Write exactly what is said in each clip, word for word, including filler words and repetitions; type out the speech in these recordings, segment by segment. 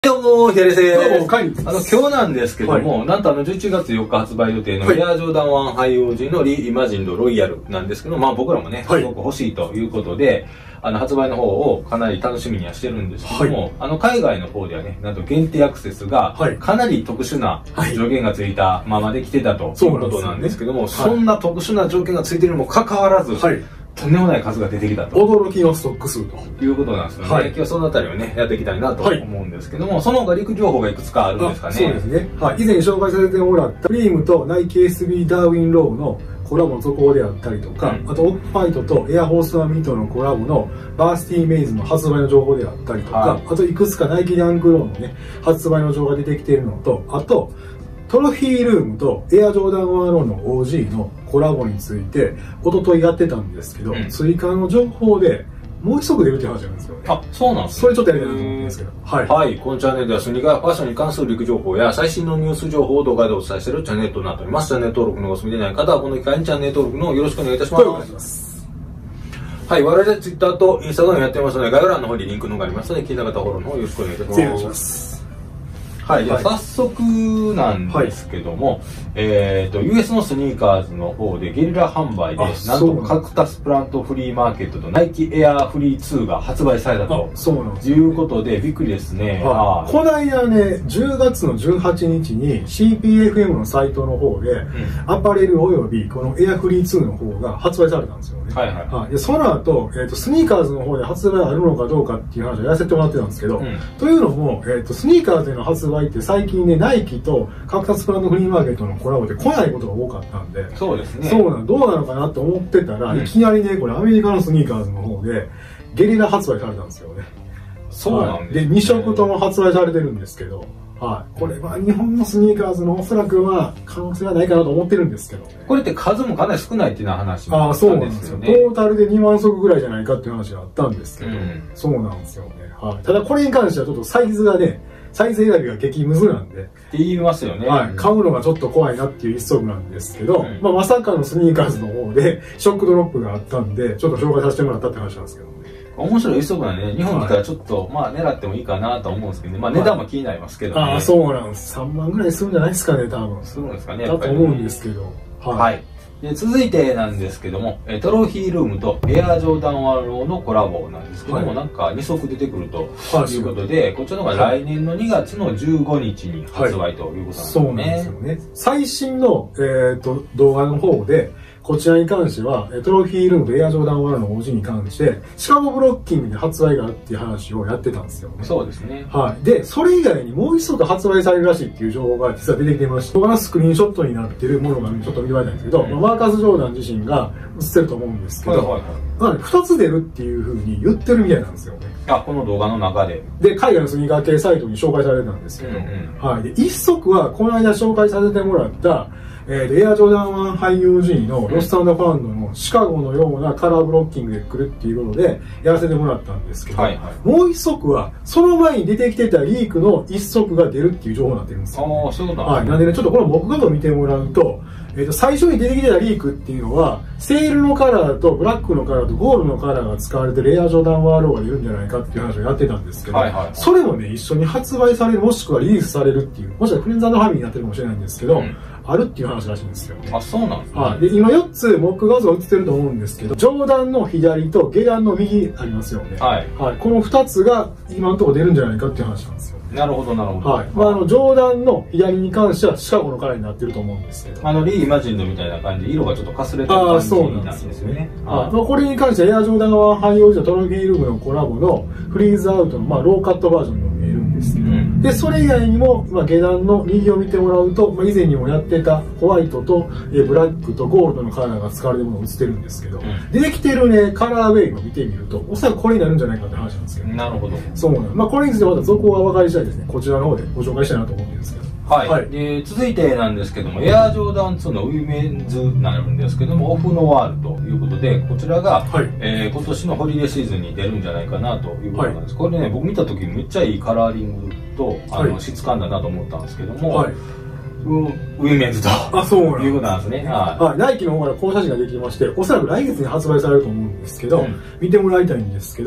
どうも、ヒアレセどうも、カインです。 あの、今日なんですけども、はい、なんとあの、じゅういちがつよっか発売予定の、はい、エアジョーダンワンハイオージーのリイマジンドロイヤルなんですけど、まあ僕らもね、すごく欲しいということで、はい、あの、発売の方をかなり楽しみにはしてるんですけども、はい、あの、海外の方ではね、なんと限定アクセスが、かなり特殊な条件がついたままで来てたということなんですけども、そんな特殊な条件がついているにもかかわらず、はい、とんでもない数が出てきたと。 驚きのストック数と。 いうことなんですよね。はい、今日はそのあたりをね、やっていきたいなと思うんですけども、はい、その他陸情報がいくつかあるんですかね。 そうですね。はい。以前紹介させてもらったプリームとナイキ エスビー ダーウィンローのコラボの続報であったりとか、うん、あとオフファイトとエアフォースワンミートのコラボのバースティーメイズの発売の情報であったりとか、はい、あといくつかナイキダンクローのね、発売の情報が出てきているのと、あと、トロフィールームとエアジョーダンワンローの オージー のコラボについて一昨日やってたんですけど、うん、追加の情報でもう一足出るって話なんですよね。 あ、そうなんですね。 それちょっとやりたいなと思うんですけど。はい。 はい。このチャンネルではスニーカーファッションに関する陸情報や最新のニュース情報を動画でお伝えしているチャンネルとなっております。チャンネル登録のお済みでない方はこの機会にチャンネル登録のよろしくお願いいたします。お願いします。はい。我々ツイッターとインスタグラムやってますので概要欄の方にリンクのがありますので気になる方はフォローの方よろしくお願いいたします。 お願いします。 はい、じゃあ早速なんですけども、はい、えっと、ユーエス のスニーカーズの方でゲリラ販売で、なんとカクタスプラントフリーマーケットとナイキエアフリーツーが発売されたということで、びっくりですね。 はい、この間ね、じゅうがつのじゅうはちにちに シーピーエフエム のサイトの方で、うん、アパレルおよびこのエアフリーツーの方が発売されたんですよね。はいはいはい、でその後、えーと、スニーカーズの方で発売あるのかどうかっていう話をやらせてもらってたんですけど、うん、というのも、えーと、スニーカーズでの発売って最近ね、ナイキとカクタスプラントフリーマーケットのコラボで来ないことが多かったんで、 そうですね。 そうなんどうなのかなと思ってたら、うん、いきなりね、これアメリカのスニーカーズの方でゲリラ発売されたんですよね。 そうなんですね。 で、に色とも発売されてるんですけど、はい。これは日本のスニーカーズのおそらくは可能性はないかなと思ってるんですけどね。 これって数もかなり少ないっていう話もあったんですよね。 トータルでにまん足ぐらいじゃないかっていう話があったんですけど、うん、そうなんですよね。はい。ただこれに関してはちょっとサイズがね、サイズ選びが激ムズなんで。って言いますよね。 はい。買うのがちょっと怖いなっていう一足なんですけど、うん、まあまさかのスニーカーズの方でショックドロップがあったんで、ちょっと紹介させてもらったって話なんですけどね。 面白い一足なんでね、日本に来たらちょっと、はい、まあ狙ってもいいかなと思うんですけどね。まあ値段も気になりますけどね。 ああ、そうなんです。さんまんぐらいするんじゃないですかね、多分。 するんですかね、 だと思うんですけど。 はい。はい、で続いてなんですけども、トロフィールームとエアジョーダンワンローのコラボなんですけども、はい、なんかに足出てくるということで、はい、こちらのが来年のにがつのじゅうごにちに発売ということなんですね。 そうなんですよね。最新の、えー、と動画の方で、こちらに関しては、トロフィールームとエアジョーダンワンローの オージー に関して、シカゴブロッキングで発売があるっていう話をやってたんですよね。 そうですね。 はい。で、それ以外にもう一足発売されるらしいっていう情報が実は出てきてまして、動画のスクリーンショットになってるものがちょっと見てもらいたいんですけど、うん、マーカス・ジョーダン自身が映ってると思うんですけど、はいはいはい、まあ、ふたつ出るっていうふうに言ってるみたいなんですよね。 あ、この動画の中で。 で、海外のスニーカー系サイトに紹介されたんですけど、うんうん、はい。で、一足はこの間紹介させてもらった、えー、エアジョーダンワンハイオージーのロスト&ファンドのシカゴのようなカラーブロッキングで来るっていうことでやらせてもらったんですけど、はいはい、もう一足はその前に出てきてたリークの一足が出るっていう情報になってるんですよ、ね。 ああ、そういうことなんですね。 はい。なんでね、ちょっとこの僕画像を見てもらうと、えー、と最初に出てきてたリークっていうのはセールのカラーとブラックのカラーとゴールドのカラーが使われてるエアジョーダンワンローが出るんじゃないかっていう話をやってたんですけど、はいはいはい、それもね一緒に発売されるもしくはリリースされるっていう、もしくはフレンズ&ファミリーになってるかもしれないんですけど、うん、あるっていう話らしいんですよね。 あ、そうなんですね。 はい。で、今よっつモック画像映ってると思うんですけど、上段の左と下段の右ありますよね。はい。はい。このふたつが今のところ出るんじゃないかっていう話なんですよ。 なるほどなるほど。 はい。まあ、あの上段の左に関してはシカゴのカラーになってると思うんですけど、 あのリーイマジンドみたいな感じで色がちょっとかすれてる感じなんですよね。 はい。まあ、これに関してはエアジョーダンワンハイオージートロフィールームのコラボのフリーズアウトのまあローカットバージョンにも見えるんですけど、うん、でそれ以外にもまあ下段の右を見てもらうと、まあ、以前にもやってたホワイトとえブラックとゴールドのカラーが使われてるものが映ってるんですけど、うん、出てきてるねカラーウェイを見てみるとおそらくこれになるんじゃないかって話なんですけど、ね、 なるほど。 そうなん。まあこれについてまた続報が分かり次第ですね、こちらの方でご紹介したいなと思ってるんですけど。 はい、はい、で続いてなんですけども、エアジョーダンツーのウィメンズになるんですけども、オフノワールということで、こちらが、はい、えー、今年のホリデーシーズンに出るんじゃないかなということなんです。はい、これね、僕見た時めっちゃいいカラーリングとあの、はい、質感だなと思ったんですけども、はい、ウィメンズとあそうなんいうことなんですね。 はい、ナイキの方からこの写真ができまして、おそらく来月に発売されると思うんですけど、うん、見てもらいたいんですけど、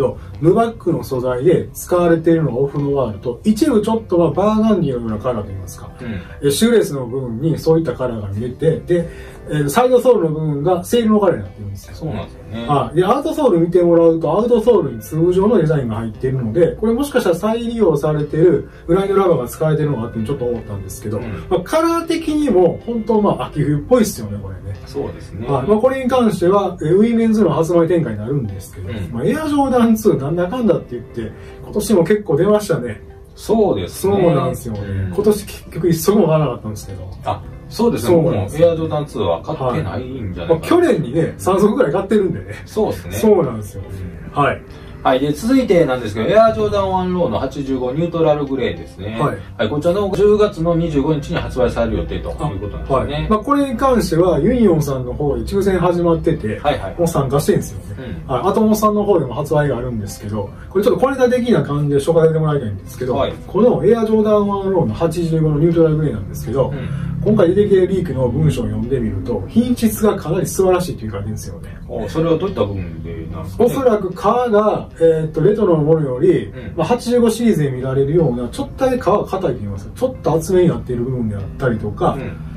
ヌバックの素材で使われているのがオフノワールと、一部ちょっとまあバーガンディのようなカラーといいますか、うん、シューレースの部分にそういったカラーが見えて、で、サイドソールの部分がセールのカラーになってるんですよ。 そうなんですよね。 あで、アウトソール見てもらうと、アウトソールに通常のデザインが入っているので、これもしかしたら再利用されているグラインドラバーが使われているのかなってちょっと思ったんですけど、うん、まあ、カラー的にも本当まあ秋冬っぽいですよね、これね。 そうですね。 あまあ、これに関しては、ウィメンズの発売展開になるんですけど、うん、まあ、エアジョーダンツーなんだかんだって言って、今年も結構出ましたね。 そうですね。 そうなんですよね。うん、今年結局一足も買わなかったんですけど。 あ、そうですね。もうエアジョーダンツーは買ってないんじゃないかな、はい、まあ、 去年にね、さん足ぐらい買ってるんでね。 そうですね。 そうなんですよね。うん、はい。 はい。で、続いてなんですけど、エアジョーダンワンローのはちじゅうごニュートラルグレーですね。はい。はい、こちらのじゅうがつのにじゅうごにちに発売される予定ということなんですね。はい。 まあ、これに関しては、ユニオンさんの方で抽選始まってて、はいはい。もう参加してるんですよね。うん。はい。アトモさんの方でも発売があるんですけど、これちょっと小ネタ的な感じで紹介させてもらいたいんですけど、はい。このエアジョーダンワンローのはちじゅうごのニュートラルグレーなんですけど、うん、今回出てきてるリークの文章を読んでみると、品質がかなり素晴らしいという感じですよね。 お、それはどういった部分でなんですかね。 おそらく革が、えー、っと、レトロのものより、うん、まあ、はちじゅうごシリーズで見られるような、ちょっとだけ皮が硬いと言いますか、ちょっと厚めになっている部分であったりとか、うん、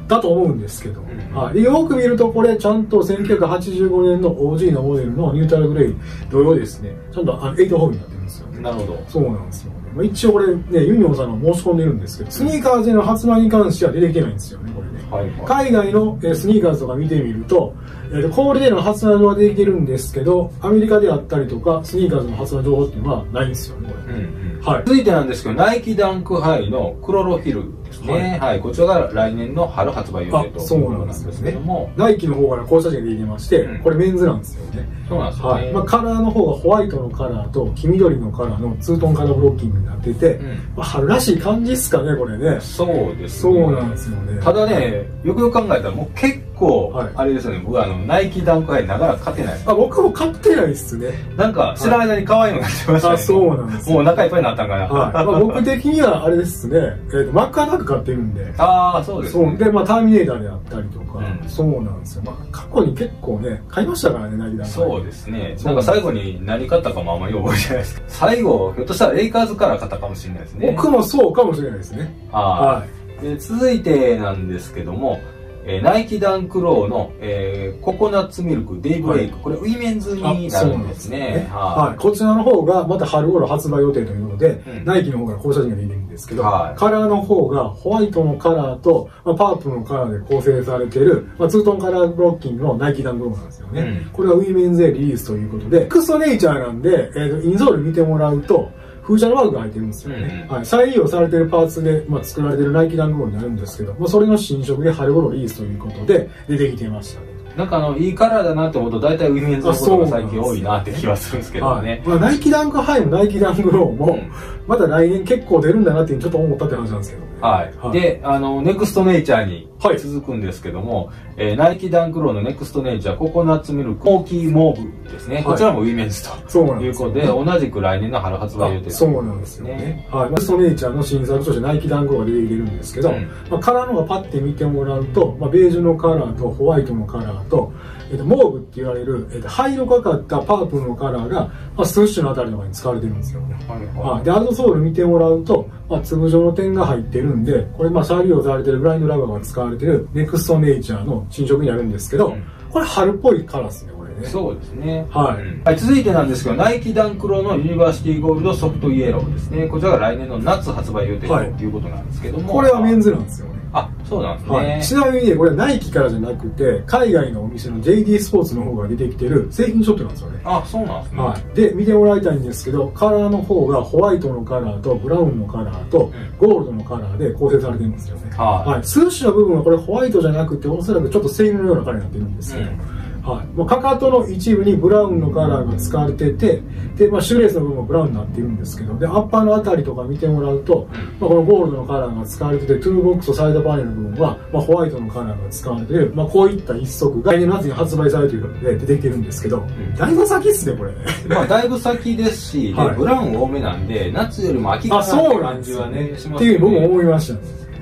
だと思うんですけど、うん、はい、よく見るとこれちゃんとせんきゅうひゃくはちじゅうごねんの オージー のモデルのニュートラルグレー同様ですね、ちゃんとあのエイトホールになってるんですよね。 なるほど。 そうなんですよね。まあ、一応これね、ユニオンさんが申し込んでるんですけど、スニーカーズの発売に関しては出てきてないんですよね、これね。はいはい、海外の、えー、スニーカーズとか見てみると、えー、と小売での発売情報が出てきてるんですけど、アメリカであったりとか、スニーカーズの発売情報っていうのはないんですよね、これ。うんうん、はい、 続いてなんですけど、ナイキダンクハイのクロロフィルですね。はい、はい、こちらが来年の春発売予定ということなんですけども、 ナイキの方からこう写真が出てきまして、うん、これメンズなんですよね。 そうなんですね。はい、 まあ、カラーの方がホワイトのカラーと黄緑のカラーのツートンカラーブロッキングになってて、うん、まあ、春らしい感じですかね、これね。 そうですね。そうなんですよね。 ただね、よくよく考えたらもう結構、はい、あれですよね、僕はあのナイキダンクハイながら買ってないです。 あ、僕も買ってないですね。 なんか知らない間に可愛いのが出てましたね。あ、 そうなんです。 もう中いっぱいになったんかな。 はい、まあ、僕的にはあれですね、えーと、マックアタック買ってるんで。 ああ、そうですね。 そうで、まあターミネーターであったりとか、うん、そうなんですよ。まあ過去に結構ね、買いましたからね、ナイキダンクハイ。 そうですね。なんか最後に何買ったかもあんまり覚えてないですけど、最後、ひょっとしたらレイカーズから買ったかもしれないですね。 僕もそうかもしれないですね。 はい。で、続いてなんですけども、えー、ナイキダンクローの、えー、ココナッツミルクデイブレイク、はい、これウィメンズになるんですね。 ですね、はい、こちらの方がまた春頃発売予定というので、うん、ナイキの方からこう写真が出てるんですけど、はい、カラーの方がホワイトのカラーと、まあ、パープルのカラーで構成されている、まあ、ツートンカラーブロッキングのナイキダンクローなんですよね。うん、これはウィメンズでリリースということで、ネクストネイチャーなんで、えーと、インソール見てもらうと、風車のワークが入ってるんですよね。うん、はい。再利用されてるパーツで、まあ、作られてるナイキダンクローになるんですけど、まあ、それの新色で春頃リリースということで出てきてましたね。 なんかあの、いいカラーだなって思うと、大体ウィメンズのことが最近多いなって気はするんですけどね。 はい、まあ、ナイキダンクハイもナイキダンクローも、うん、また来年結構出るんだなっていうちょっと思ったって話なんですけどね。 はい。はい、で、あの、ネクストネイチャーに続くんですけども、はい、えー、ナイキダンクローのネクストネイチャーココナッツミルクモーキーモーブですね。はい、こちらもウィメンズということで、同じく来年の春発売予定ですね。 そうなんですよね。はい。ネクストネイチャーの新作としてナイキダンクローが出てきてるんですけど、うん、まあ、カラーのがパッて見てもらうと、まあ、ベージュのカラーとホワイトのカラーと、えっと、モーブって言われる、えっと、灰色がかったパープルのカラーが、まあ、スウッシュのあたりとかに使われてるんですよね。はいはい、で、アウトソール見てもらうと、まあ、粒状の点が入ってるんで、これ、まあ、再利用されてるグラインドラバーが使われてるネクストネイチャーの新色になるんですけど、うん、これ春っぽいカラーですね、これね。 そうですね。 はい。 うん、はい、続いてなんですけど、ナイキダンクローのユニバーシティゴールドソフトイエローですね。こちらが来年の夏発売予定ということなんですけども。 これはメンズなんですよね。 あ、そうなんですね。はい、 ちなみにね、これはナイキからじゃなくて、海外のお店の ジェイディー スポーツの方が出てきてる製品ショットなんですよね。 あ、そうなんですね。 はい。で、見てもらいたいんですけど、カラーの方がホワイトのカラーとブラウンのカラーとゴールドのカラーで構成されてるんですよね。はい。はい、スーシの部分はこれホワイトじゃなくて、おそらくちょっとセールのようなカラーになってるんですけど、うん、はい、まあ、かかとの一部にブラウンのカラーが使われてて、で、まあ、シューレースの部分もブラウンになっているんですけど、で、アッパーのあたりとか見てもらうと、まあ、このゴールドのカラーが使われてて、トゥーボックスとサイドパネルの部分は、まあ、ホワイトのカラーが使われている、まあ、こういった一足が来年の夏に発売されるということで出てきてるんですけど、うん、だいぶ先っすね、これ。 まあ、だいぶ先ですし、はい、ブラウン多めなんで、夏よりも秋かなって感じはね、しますね。 っていう僕も思いましたね。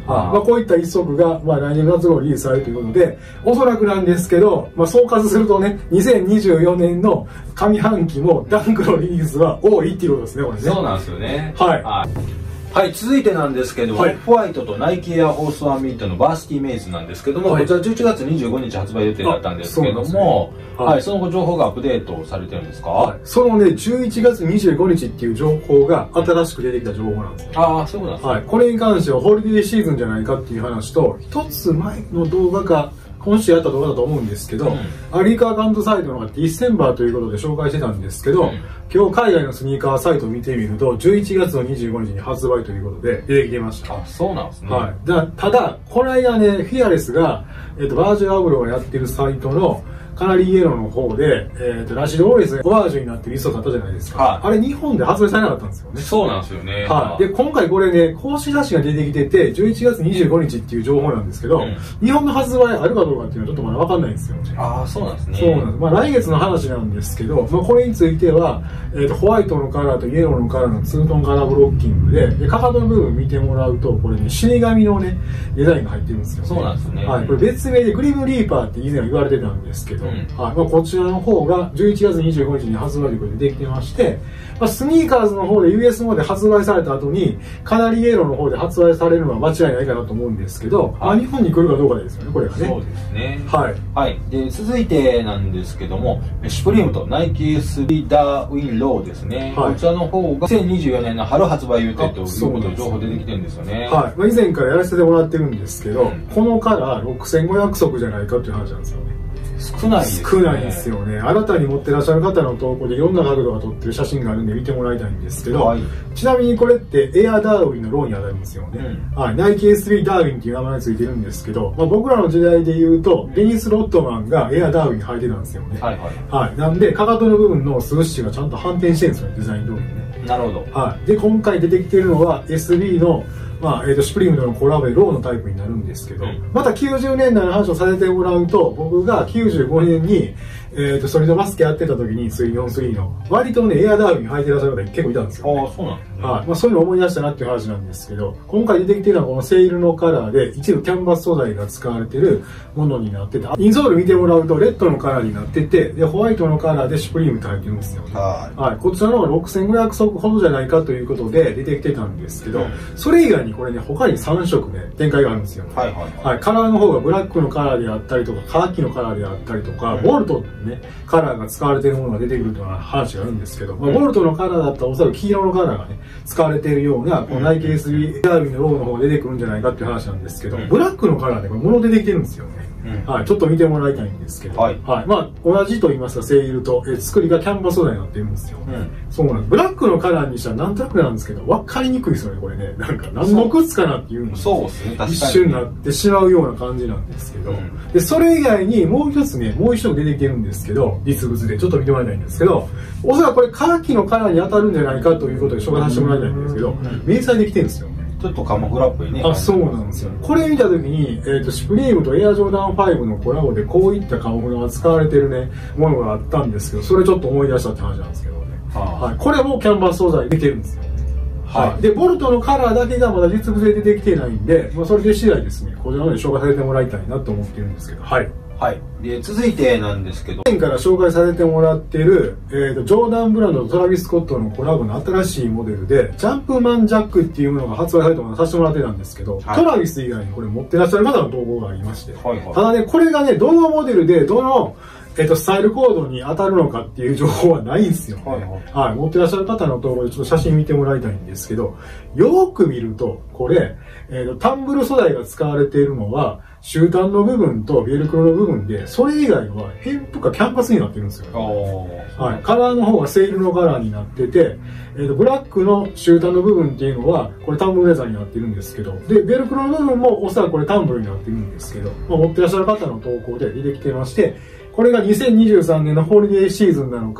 あまあ、こういった一足が、まあ、来年夏頃リリースされるということで、おそらくなんですけど、まあ、総括するとね、にせんにじゅうよねんの上半期もダンクのリリースは多いっていうことですね、これね。 そうなんですよね。 はい。 はいはい、続いてなんですけども、はい、オフホワイトとナイキエアフォースワンミートのバーシティメイズなんですけども、はい、こちらじゅういちがつにじゅうごにち発売予定だったんですけども、そ、ねはい、はい、その後情報がアップデートされてるんですか？はい、 そのね、じゅういちがつにじゅうごにちっていう情報が新しく出てきた情報なんですよ。 ああ、そうなんですね。 はい、これに関してはホリデーシーズンじゃないかっていう話と、一つ前の動画か、今週やった動画だと思うんですけど、うん、アリカアカウントサイトのディセンバーということで紹介してたんですけど、うん、今日海外のスニーカーサイトを見てみると、じゅういちがつのにじゅうごにちに発売ということで出てきてました。 あ、そうなんですね。 はい。だただ、この間ね、フィアレスが、えっと、バージルアブロがやってるサイトのカナリーイエローの方で、えっと、ラシド・オーレスがオマージュになってるリストがあったじゃないですか。はい、あれ日本で発売されなかったんですよね。 そうなんですよね。 はい。で、今回これね、公式雑誌が出てきてて、じゅういちがつにじゅうごにちっていう情報なんですけど、うん、日本の発売あるかどうかっていうのはちょっとまだわかんないんですよ。 ああ、そうなんですね。 そうなんです。まあ来月の話なんですけど、まあこれについては、えっと、ホワイトのカラーとイエローのカラーのツートンカラーブロッキングで、で、かかとの部分見てもらうと、これね、死神のね、デザインが入ってるんですよ、ね。 そうなんですね。 はい。これ別名でグリムリーパーって以前は言われてたんですけど、うん、はい。まあこちらの方がじゅういちがつにじゅうごにちに発売ということでできてまして、まあ、スニーカーズの方で ユーエス の方で発売された後に、カナリーイエローの方で発売されるのは間違いないかなと思うんですけど、はい、まあ日本に来るかどうかですよね、これがね。 そうですね。 はい。 はい。で、続いてなんですけども、シュプリームとナイキスリーダーウィンローですね。はい、こちらの方がにせんにじゅうよねんの春発売予定ということで情報出てきてるんですよね。 はい。まあ、以前からやらせてもらってるんですけど、うん、このカラーろくせんごひゃくそくじゃないかっていう話なんですよね。 少ないですね。 少ないですよね。新たに持ってらっしゃる方の投稿でいろんな角度が撮ってる写真があるんで見てもらいたいんですけど、はい、ちなみにこれってエアダーウィンのローに当たりますよね。うん、はい、ナイキ エススリー ダーウィンっていう名前がついてるんですけど、まあ、僕らの時代で言うと、デニス・ロットマンがエアダーウィン履いてたんですよね。はいはい。はい。なんで、かかとの部分のスウッシュがちゃんと反転してるんですよね、デザイン通りにね。 なるほど。 はい。で、今回出てきてるのは エスビー のまあ、えっと、シュプリームとのコラボでローのタイプになるんですけど、うん、またきゅうじゅうねんだいの話をさせてもらうと、僕がきゅうじゅうごねんに、えっと、ソリッドバスケやってた時にスリーオンスリーの、割とね、エアダーウィン履いてらっしゃる方結構いたんですよ、ね。 ああ、そうなんですね。 はい。まあ、そういうのを思い出したなっていう話なんですけど、今回出てきてるのはこのセールのカラーで、一部キャンバス素材が使われてるものになってて、インソール見てもらうと、レッドのカラーになってて、で、ホワイトのカラーでシュプリームって入ってるんですよ、ね。はい。はい。こちらの方がろくせんごひゃくそくほどじゃないかということで出てきてたんですけど、うん、それ以外にこれね、他にさんしょくね、展開があるんですよ、ね。はいはい、はい。はい。カラーの方がブラックのカラーであったりとか、カーキのカラーであったりとか、うん、ボルトってね、カラーが使われているものが出てくるという話があるんですけど、まあ、ボルトのカラーだったらおそらく黄色のカラーがね、使われているような、このナイキ エススリー ダーウィンのローの方が出てくるんじゃないかっていう話なんですけど、うん、ブラックのカラーでこれ物出てきてるんですよね。うん、はい。ちょっと見てもらいたいんですけど、はい。はい。まあ、同じと言いますか、セールと、え作りがキャンバス素材になってるんですよ。うん。そうなんです。ブラックのカラーにしたらなんとなくなんですけど、分かりにくいですよね、これね。なんか、何の靴かなっていうのそうですね、確かに。 一瞬になってしまうような感じなんですけど、うん、で、それ以外にもう一つね、もう一つ出てきてるんですけど、実物でちょっと見てもらいたいんですけど、おそらくこれ、カーキのカラーに当たるんじゃないかということで紹介させてもらいたいんですけど、明細できてるんですよ。 ちょっとカモフラっぽいね。 あ、そうなんですよ。これ見たときに、えっと、シュプリームとエアジョーダンファイブのコラボでこういったカモフラが使われてるね、ものがあったんですけど、それちょっと思い出したって話なんですけどね。はあ、はい。これもキャンバス素材できてるんですよね。はい。はい、で、ボルトのカラーだけがまだ実物で出てきてないんで、まあ、それで次第ですね、こちらまで紹介されてもらいたいなと思ってるんですけど、はい。 はい。で、続いてなんですけど。 以前から紹介されてもらっている、えーと、ジョーダンブランドとトラビス・スコットのコラボの新しいモデルで、ジャンプマンジャックっていうものが発売されたものをさせてもらってたんですけど、はい、トラビス以外にこれ持ってらっしゃる方の投稿がありまして、はいはい、ただね、これがね、どのモデルで、どの、えっと、スタイルコードに当たるのかっていう情報はないんですよね。はい、はいはい、持ってらっしゃる方の投稿でちょっと写真見てもらいたいんですけど、よーく見ると、これ、えっと、タンブル素材が使われているのは、終端の部分とベルクロの部分で、それ以外はヘンプかキャンバスになってるんですよ、ね。はい。カラーの方がセールのカラーになってて、えっと、ブラックの終端の部分っていうのは、これタンブルレザーになってるんですけど、で、ベルクロの部分もおそらくこれタンブルになってるんですけど、まあ、持ってらっしゃる方の投稿で出てきてまして、これがにせんにじゅうさんねんのホリデーシーズンなのか、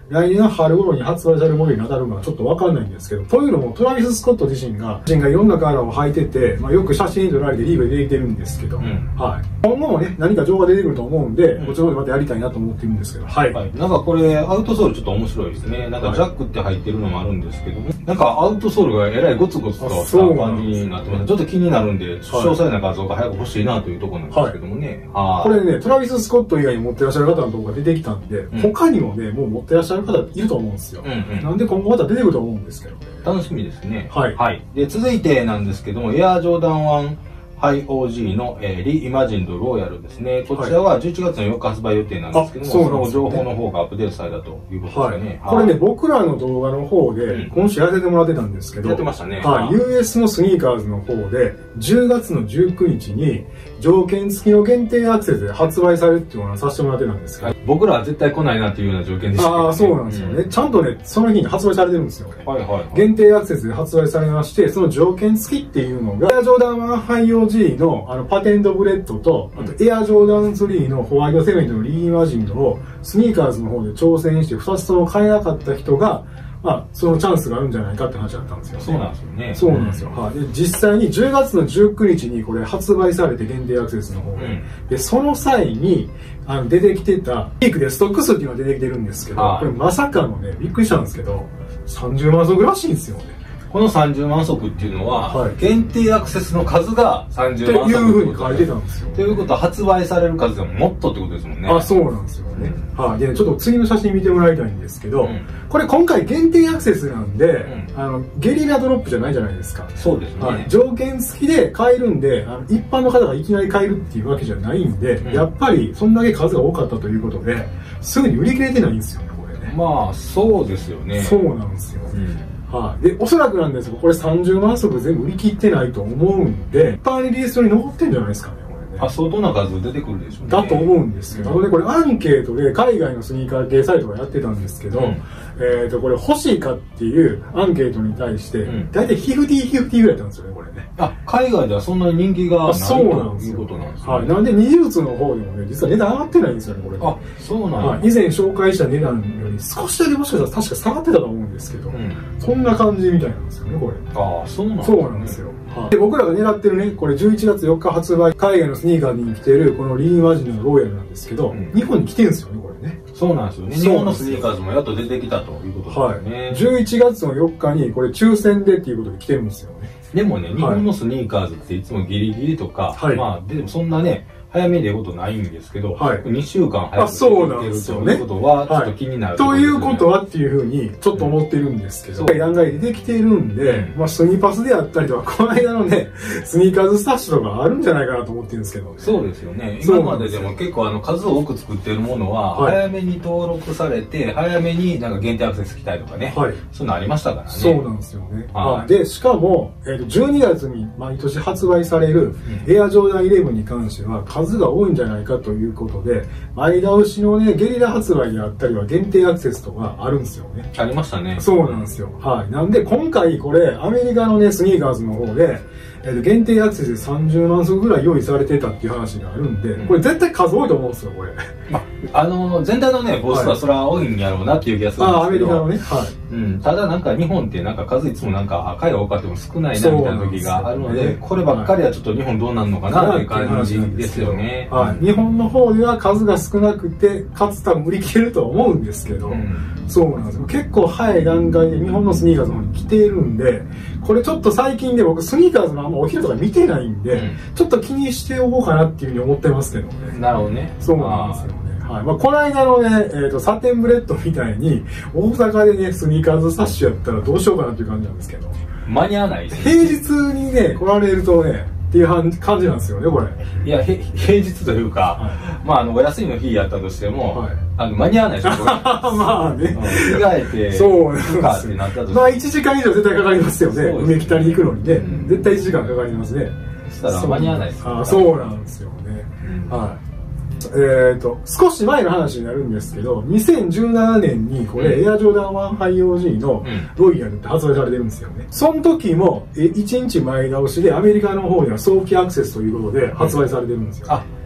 来年の春頃に発売されるモデルに当たるのかちょっとわかんないんですけど、というのもトラビス・スコット自身が、自身がいろんなカラーを履いてて、まあ、よく写真に撮られてリーブで出てきてるんですけど、うん、はい。今後もね、何か情報が出てくると思うんで、こっちの方でまたやりたいなと思ってるんですけど、はい。はい、 なんかこれ、アウトソールちょっと面白いですね。なんかジャックって入ってるのもあるんですけども、なんかアウトソールがえらいゴツゴツとした感じになってます。ちょっと気になるんで、詳細な画像が早く欲しいなというところなんですけどもね。 はい。これね、トラビス・スコット以外に持ってらっしゃる方のところが出てきたんで、うん、他にもね、もう持ってらっしゃる方いると思うんですよ。うんうん、なんで今後また出てくると思うんですけど、ね、 楽しみですね。はい。はい。で、続いてなんですけども、エアジョーダンワンハイ オージー の、えー、リイマジンドローヤルですね。こちらはじゅういちがつのよっか発売予定なんですけども、その情報の方がアップデートされたということですね。 はい、これね、僕らの動画の方で、今週やらせてもらってたんですけど、 やってましたね。 はい。ユーエス のスニーカーズの方で、じゅうがつのじゅうくにちに、条件付きの限定アクセスで発売されるっていうのをさせてもらってたんですけど、はい、 僕らは絶対来ないなっていうような条件でしたけど、ね。 ああ、そうなんですよね、うん。ちゃんとね、その日に発売されてるんですよね。 はいはい、はい。 限定アクセスで発売されまして、その条件付きっていうのが、エアジョーダンワンハイ オージー のあのパテントブレッドと、あとエアジョーダンスリーのホワイトセメントのリイマジンドをスニーカーズの方で挑戦してふたつとも買えなかった人が、まあ、そのチャンスがあるんじゃないかって話だったんですよ、ね。 そうなんですよね。 そうなんですよ。はい。で、実際にじゅうがつのじゅうくにちにこれ発売されて限定アクセスの方で、うん、で、その際に、あの、出てきてた、ピークでストック数っていうのが出てきてるんですけど、これまさかのね、びっくりしたんですけど、さんじゅうまんそくらしいんですよね。 このさんじゅうまんそくっていうのは、はい、限定アクセスの数がさんじゅうまんそくっていうふうに書いてたんですよ。 ということは発売される数でももっとってことですもんね。 あ、そうなんですよね。うん、はい。で、ちょっと次の写真見てもらいたいんですけど、うん、これ今回限定アクセスなんで、うん、あの、ゲリラドロップじゃないじゃないですか。 そうですね。はい、 条件付きで買えるんで、あの一般の方がいきなり買えるっていうわけじゃないんで、うん、やっぱりそんだけ数が多かったということで、すぐに売り切れてないんですよね、これね。 まあ、そうですよね。 そうなんですよ。うんはい、で、おそらくなんですが、これさんじゅうまんそく全部売り切ってないと思うんで、一般リリースに残ってんじゃないですかね、これね。 あ、相当な数出てくるでしょうね。 だと思うんですよ。なので、これアンケートで海外のスニーカー系サイトがやってたんですけど、うん、えっと、これ欲しいかっていうアンケートに対して、うん、大体フィフティーフィフティーぐらいだったんですよね、これね。 あ、海外ではそんなに人気がないということなんですね。 はい。なんで、二重通の方でもね、実は値段上がってないんですよね、これ、ね。 あ、そうなん、 はい、以前紹介した値段より少しだけもしかしたら確か下がってたと思うんですけど、うん、そんな感じみたいなんですよね、これ。 ああ、そうなんですね。そうなんですよ。はい、で僕らが狙ってるね、これじゅういちがつよっか発売、海外のスニーカーに来てるこのリーマジンのローヤルなんですけど、うん、日本に来てるんですよね、これね。 そうなんですよね。日本のスニーカーズもやっと出てきたということですね。 はい。じゅういちがつのよっかにこれ抽選でっていうことで来てるんですよね。 でもね、日本のスニーカーズっていつもギリギリとか、はい、まあ、でもそんなね、早めでいうことないんですけど、はい、にしゅうかん早く出てきてるということは、ちょっと気になる、 ね、ということはっていうふうにちょっと思ってるんですけど、段階で出てきているんで、うん、まあスニパスであったりとか、この間のね、スニーカーズスタッシュとかあるんじゃないかなと思ってるんですけどね。 そうですよね。今まででも結構あの数を多く作っているものは、早めに登録されて、早めになんか限定アクセス来たりとかね、はい、そういうのありましたからね。 そうなんですよね。はい、で、しかも、えーと、じゅうにがつに毎年発売されるエアジョーダンイレブンに関しては数が多いんじゃないかということで、前倒しのね、ゲリラ発売であったりは限定アクセスとかあるんですよね。 ありましたね。 そうなんですよ。はい。なんで今回これ、アメリカのね、スニーカーズの方で、えー、限定アクセスでさんじゅうまんそくぐらい用意されてたっていう話があるんで、うん、これ絶対数多いと思うんですよ、これ。 まあ、あの、全体のね、ボスはそれは多いんやろうなっていう気がするんですけど。あ、 アメリカのね。はい。 うん。ただなんか日本ってなんか数いつもなんか赤いが多かっても少ないなみたいな時があるので、ね、こればっかりはちょっと日本どうなるのかなという感じですよね。 はい。日本の方では数が少なくて、かつ多分売り切れると思うんですけど、うん、そうなんですよ。結構早い段階で日本のスニーカーズの方に来ているんで、これちょっと最近で僕スニーカーズのあんまお昼とか見てないんで、うん、ちょっと気にしておこうかなっていうふうに思ってますけどね。 なるほどね。 そうなんですよね。はい。まあ、この間のね、えーと、サテンブレッドみたいに、大阪でね、スニーカーズサッシュやったらどうしようかなっていう感じなんですけど。 間に合わないですね。平日にね、来られるとね、っていう感じなんですよね、これ。 いや、へ平日というか、はい、まあ、あの、お休みの日やったとしても、はい、あの、間に合わないですよ、これ。 まあね。 着替えて、 そうなんですかってなったとして。 まあ、いちじかん以上絶対かかりますよね。梅北に行くのにね、うん。絶対いちじかんかかりますね。 そしたら間に合わないですよ。あ、そうなんですよね。うん、はい。えーと、少し前の話になるんですけど、にせんじゅうななねんにこれ、うん、エアジョーダンワンハイ オージー のロイヤルって発売されてるんですよね。その時も、えいちにちまえ倒しでアメリカの方には早期アクセスということで発売されてるんですよ、ね。 うん、あ、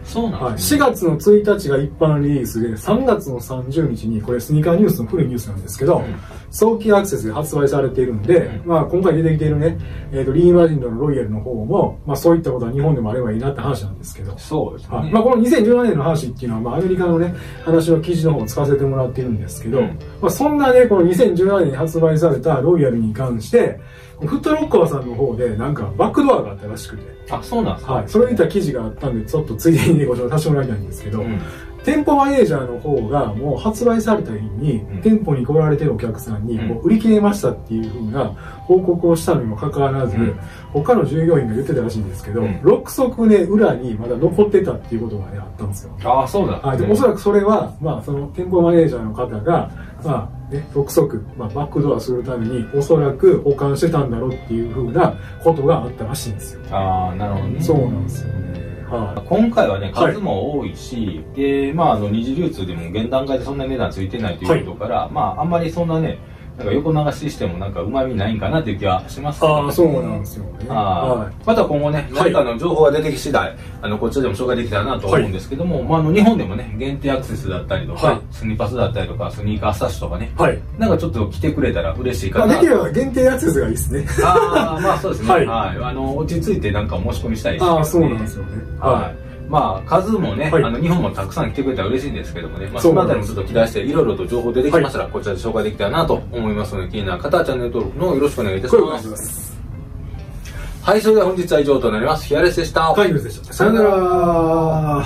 そうなんですね。 はい、しがつのついたちが一般リリースで、さんがつのさんじゅうにちに、これスニーカーニュースの古いニュースなんですけど、うん、早期アクセスで発売されているんで、うん、まあ今回出てきているね、えっ、ー、と、リーマジンドのロイヤルの方も、まあそういったことは日本でもあればいいなって話なんですけど、 そうですね。はい、 まあこのにせんじゅうななねんの話っていうのは、まあアメリカのね、話の記事の方を使わせてもらっているんですけど、うん、まあそんなね、このにせんじゅうななねんに発売されたロイヤルに関して、フットロッカーさんの方でなんかバックドアがあったらしくて、 あ、そうなんですか。 はい、それを見た記事があったんで、ちょっとついでにご紹介させてもらいたいんですけど、うん、店舗マネージャーの方がもう発売された日に、うん、店舗に来られてるお客さんに、もう売り切れましたっていう風な報告をしたのにもかかわらず、うん、他の従業員が言ってたらしいんですけど、うん、ろくそくね、裏にまだ残ってたっていうことがね、あったんですよ。 ああ、そうだ、ね。 はい、でおそらくそれは、まあ、その店舗マネージャーの方が、まあ、ね、ろくそく、まあ、バックドアするために、おそらく保管してたんだろうっていう風なことがあったらしいんですよ。 ああ、なるほどね。 そうなんですよね。はい、 今回はね、数も多いし、はい、で、まあ、あの、二次流通でも現段階でそんな値段ついてないということから、はい、まあ、あんまりそんなね、なんか横流ししてもなんか旨味ないんかなっていう気はしますけど、ね、 ああ、そうなんですよね。 はい、また今後ね、何かの情報が出てき次第、あの、こちらでも紹介できたらなと思うんですけども、はい、まあ、あの、日本でもね、限定アクセスだったりとか、はい、スニーパスだったりとか、スニーカースタッシュとかね、はい、なんかちょっと来てくれたら嬉しいかな。 まあ、できれば限定アクセスがいいですね。 ああ、まあそうですね。はい。はい、あの、落ち着いてなんか申し込みしたいですね。 ああ、そうなんですよね。 はい。まあ、数もね、はい、あの、日本もたくさん来てくれたら嬉しいんですけどもね、まあ、そのあたりもちょっと期待して、いろいろと情報出てきましたら、はい、こちらで紹介できたらなと思いますので、気になる方はチャンネル登録のよろしくお願いいたします。はい、それでは本日は以上となります。ヒアレスでした。 はい、ヒアレスでした。さよなら。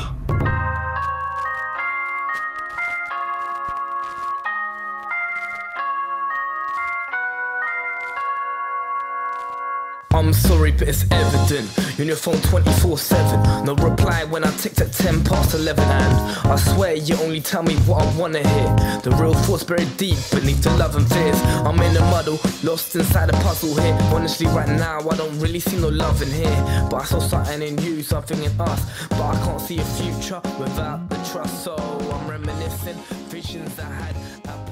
I'm sorry, but it's evident. You're on your phone twenty-four seven. No reply when I ticked at ten past eleven. And I swear you only tell me what I wanna hear. The real thoughts buried deep beneath the love and fears. I'm in a muddle, lost inside a puzzle here. Honestly, right now, I don't really see no love in here. But I saw something in you, something in us. But I can't see a future without the trust. So I'm reminiscing visions I had.